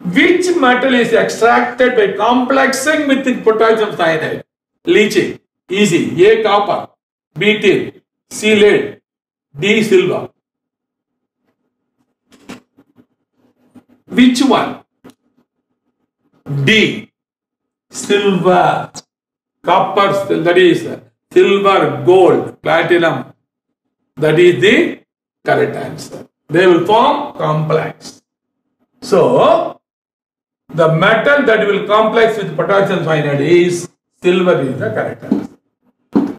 Which metal is extracted by complexing with potassium cyanide? Leaching. Easy. A. Copper. B. Tin. C. Lead. D. Silver. Which one? D. Silver. Copper, that is silver, gold, platinum. That is the correct answer. They will form complex. So, the metal that will complex with potassium cyanide is silver is the correct answer.